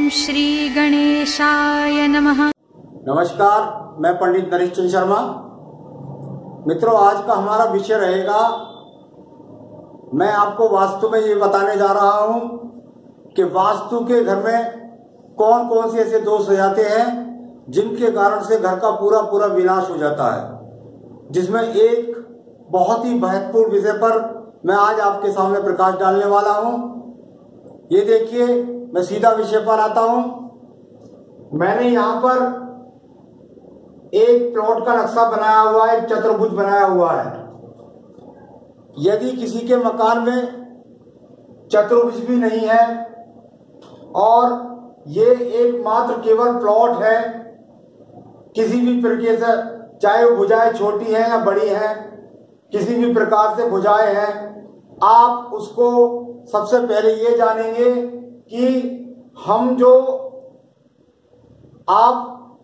श्री गणेशाय नमः। नमस्कार, मैं पंडित नरेश चंद्र शर्मा। मित्रों, आज का हमारा विषय रहेगा, मैं आपको वास्तु में ये बताने जा रहा हूं कि वास्तु के घर में कौन कौन से ऐसे दोष हो जाते हैं जिनके कारण से घर का पूरा पूरा विनाश हो जाता है, जिसमें एक बहुत ही महत्वपूर्ण विषय पर मैं आज आपके सामने प्रकाश डालने वाला हूं। ये देखिए, मैं सीधा विषय पर आता हूं। मैंने यहां पर एक प्लॉट का नक्शा बनाया हुआ है, चतुर्भुज बनाया हुआ है। यदि किसी के मकान में चतुर्भुज भी नहीं है और ये एकमात्र केवल प्लॉट है, किसी भी प्रकार से, चाहे वो भुजाएं छोटी हैं या बड़ी हैं, किसी भी प्रकार से भुजाएं हैं, आप उसको सबसे पहले ये जानेंगे कि हम जो आप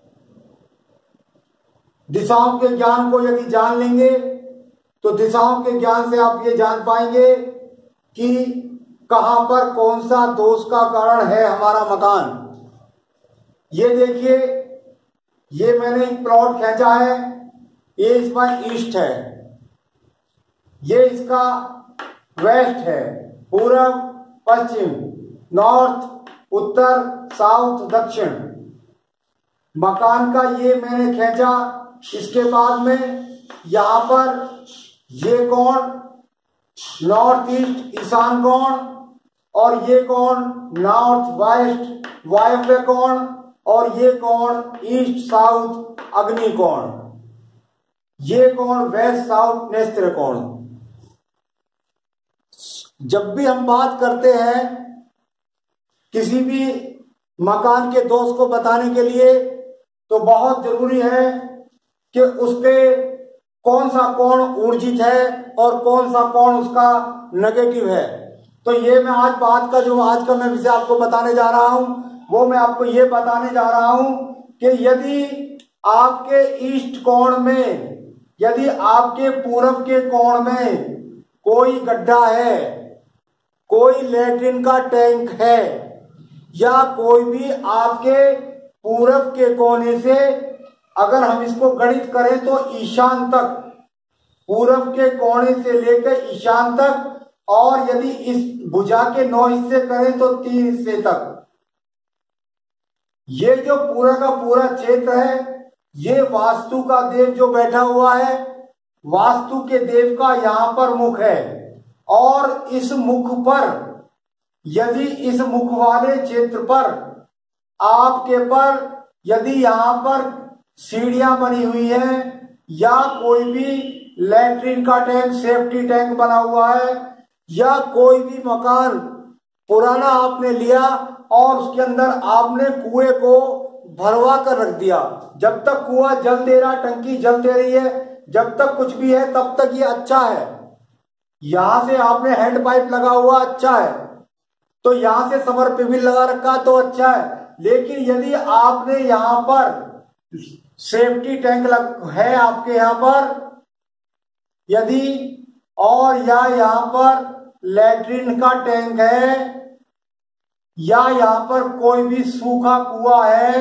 दिशाओं के ज्ञान को यदि जान लेंगे तो दिशाओं के ज्ञान से आप ये जान पाएंगे कि कहां पर कौन सा दोष का कारण है हमारा मकान। ये देखिए, ये मैंने एक प्लॉट खींचा है, ये इसमें ईस्ट है, ये इसका वेस्ट है, पूरब पश्चिम, नॉर्थ उत्तर, साउथ दक्षिण। मकान का ये मैंने खींचा। इसके बाद में यहां पर ये कोण नॉर्थ ईस्ट ईशान कोण, और ये कोण नॉर्थ वेस्ट वायव्य कोण, और ये कोण ईस्ट साउथ अग्नि कोण, ये कोण वेस्ट साउथ नेत्र कोण। जब भी हम बात करते हैं किसी भी मकान के दोष को बताने के लिए, तो बहुत जरूरी है कि उसके कौन सा कोण ऊर्जित है और कौन सा कोण उसका नेगेटिव है। तो ये मैं आज आज का मैं विषय आपको बताने जा रहा हूं, वो मैं आपको ये बताने जा रहा हूं कि यदि आपके ईस्ट कोण में, यदि आपके पूरब के कोण में कोई गड्ढा है, कोई लैट्रिन का टैंक है, या कोई भी आपके पूरब के कोने से, अगर हम इसको गणित करें तो ईशान तक, पूरब के कोने से लेकर ईशान तक, और यदि इस भुजा के 9 हिस्से करें तो 3 हिस्से तक, ये जो पूरा का पूरा क्षेत्र है, ये वास्तु का देव जो बैठा हुआ है, वास्तु के देव का यहां पर मुख है। और इस मुख पर, यदि इस मुख वाले क्षेत्र पर आपके पर यदि यहां पर सीढ़ियां बनी हुई हैं, या कोई भी लैट्रिन का टैंक, सेफ्टी टैंक बना हुआ है, या कोई भी मकान पुराना आपने लिया और उसके अंदर आपने कुएं को भरवा कर रख दिया, जब तक कुआं जल दे रहा, टंकी जल दे रही है, जब तक कुछ भी है तब तक ये अच्छा है। यहां से आपने हैंड पाइप लगा हुआ, अच्छा है, तो यहां से समर पिबिल लगा रखा तो अच्छा है। लेकिन यदि आपने यहां पर सेफ्टी टैंक है आपके यहां पर, यदि, और या यहां पर लैट्रिन का टैंक है, या यहां पर कोई भी सूखा कुआं है,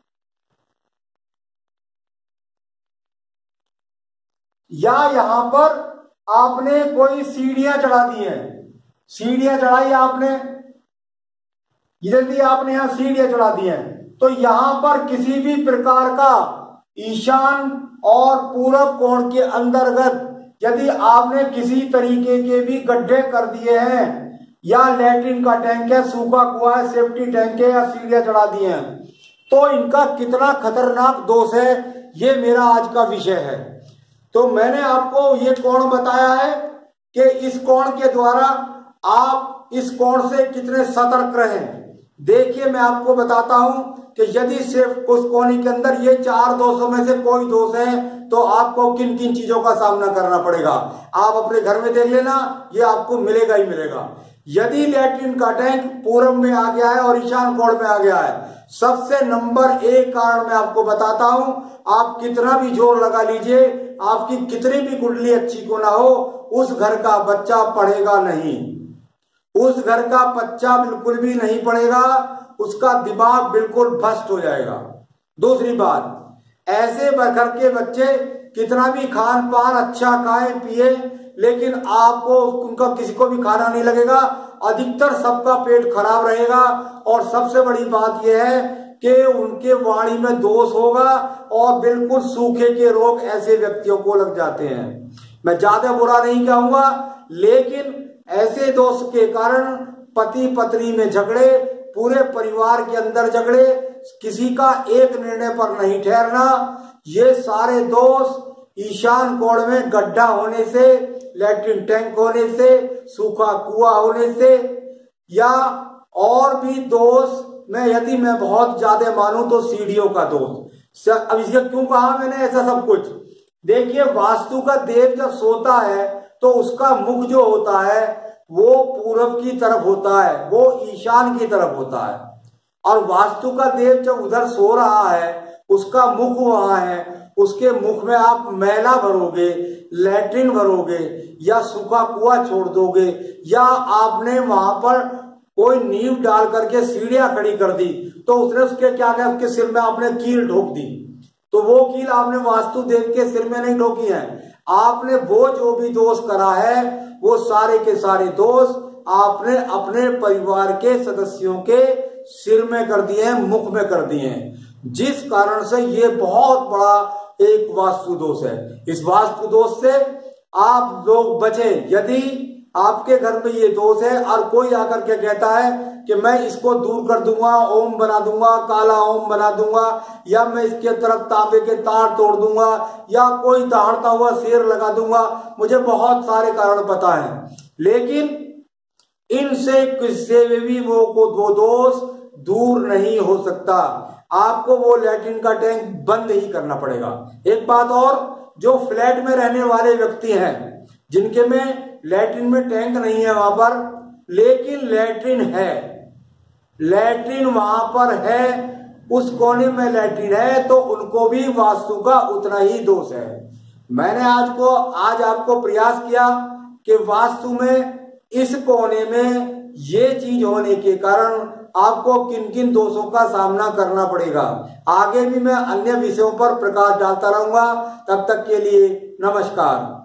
या यहां पर आपने कोई सीढ़ियां चढ़ा दी हैं, सीढ़ियां चढ़ाई आपने, यदि आपने यहां सीढ़ियां चढ़ा दी हैं, तो यहां पर किसी भी प्रकार का ईशान और पूरब कोण के अंतर्गत यदि आपने किसी तरीके के भी गड्ढे कर दिए हैं, या लैट्रिन का टैंक है, सूखा कुआं है, सेफ्टी टैंक है, या सीढ़ियां चढ़ा दी हैं, तो इनका कितना खतरनाक दोष है, ये मेरा आज का विषय है। तो मैंने आपको ये कोण बताया है कि इस कोण के द्वारा आप इस कोण से कितने सतर्क रहें। देखिए, मैं आपको बताता हूं कि यदि सिर्फ उस कोने के अंदर ये 4 दोषों में से कोई दोष है, तो आपको किन किन चीजों का सामना करना पड़ेगा, आप अपने घर में देख लेना, ये आपको मिलेगा ही मिलेगा। यदि लैट्रिन का टैंक पूरब में आ गया है और ईशान कोण में आ गया है, सबसे नंबर 1 कारण मैं आपको बताता हूं, आप कितना भी जोर लगा लीजिए, आपकी कितनी भी कुंडली अच्छी को ना हो, उस घर का बच्चा पढ़ेगा नहीं, उस घर का बच्चा बिल्कुल भी नहीं पढ़ेगा, उसका दिमाग बिल्कुल भ्रष्ट हो जाएगा। दूसरी बात, ऐसे घर के बच्चे कितना भी खान पान अच्छा खाएं पिए, लेकिन आपको उनका किसी को भी खाना नहीं लगेगा, अधिकतर सबका पेट खराब रहेगा। और सबसे बड़ी बात यह है कि उनके वाणी में दोष होगा और बिल्कुल सूखे के रोग ऐसे व्यक्तियों को लग जाते हैं। मैं ज्यादा बुरा नहीं कहूंगा, लेकिन ऐसे दोष के कारण पति पत्नी में झगड़े, पूरे परिवार के अंदर झगड़े, किसी का एक निर्णय पर नहीं ठहरना, ये सारे दोष ईशान कोण में गड्ढा होने से, लैट्रिन टैंक होने से, सूखा कुआं होने से, या और भी दोष में यदि मैं बहुत ज्यादा मानूं तो सीढ़ियों का दोष। अब इसका क्यों कहा मैंने ऐसा सब कुछ? देखिए, वास्तु का देव जब सोता है तो उसका मुख जो होता है वो पूरब की तरफ होता है, वो ईशान की तरफ होता है। और वास्तु का देव जब उधर सो रहा है, उसका मुख वहां है, उसके मुख में आप मैला भरोगे, लैट्रिन भरोगे, या सूखा कुआं छोड़ दोगे, या आपने वहां पर कोई नींव डाल करके सीढ़ियां खड़ी कर दी, तो उसने उसके क्या किया, उसके सिर में आपने कील ठोक दी। तो वो कील आपने वास्तु देव के सिर में नहीं ठोकी है, आपने वो जो भी दोष करा है वो सारे के सारे दोष आपने अपने परिवार के सदस्यों के सिर में कर दिए हैं, मुख में कर दिए हैं, जिस कारण से ये बहुत बड़ा एक वास्तु दोष है। इस वास्तु दोष से आप लोग बचे। यदि आपके घर में ये दोष है और कोई आकर के कहता है कि मैं इसको दूर कर दूंगा, ओम बना दूंगा, काला ओम बना दूंगा, या मैं इसके तरफ तांबे के तार तोड़ दूंगा, या कोई दहाड़ता हुआ शेर लगा दूंगा, मुझे बहुत सारे कारण पता है, लेकिन इनसे किससे भी वो दोष दूर नहीं हो सकता। आपको वो लैट्रिन का टैंक बंद ही करना पड़ेगा। एक बात और, जो फ्लैट में रहने वाले व्यक्ति हैं जिनके में लैट्रिन में टैंक नहीं है वहां पर, लेकिन लैट्रिन है, लैट्रिन वहां पर है, उस कोने में लैट्रिन है, तो उनको भी वास्तु का उतना ही दोष है। मैंने आज आपको प्रयास किया कि वास्तु में इस कोने में ये चीज होने के कारण आपको किन किन दोषों का सामना करना पड़ेगा। आगे भी मैं अन्य विषयों पर प्रकाश डालता रहूंगा। तब तक के लिए नमस्कार।